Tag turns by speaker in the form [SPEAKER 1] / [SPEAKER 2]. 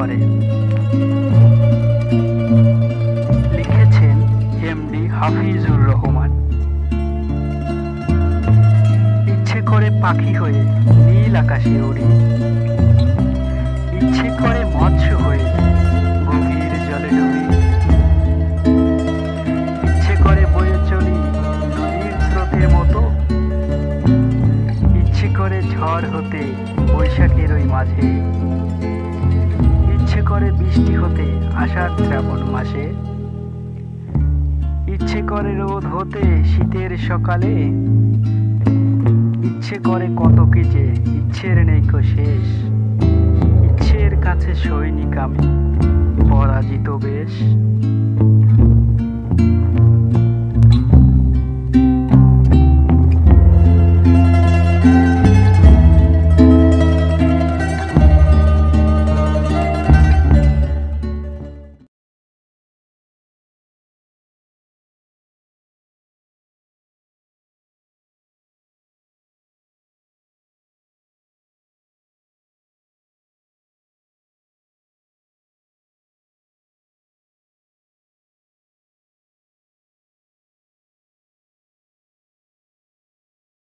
[SPEAKER 1] করে। লিখেছেন এমডি হাফিজুর রহমান। ইচ্ছে করে পাখি হয়ে নীল আকাশে উড়ি, ইচ্ছে করে মৎস্য হয়ে গভীর জলে ডুবি, ইচ্ছে করে বয়ে চলি নদীর স্রোতের মতো, ইচ্ছে করে ঝড় হতে বৈশাখের ওই মাঝে, ইচ্ছে করে বৃষ্টি হতে আষাঢ় শ্রাবণ মাসে, ইচ্ছে করে রোদ হতে শীতের সকালে, ইচ্ছে করে কত কি যে ইচ্ছের নেই কো শেষ। ইচ্ছের কাছে সৈনিক আমি পরাজিত বেশ।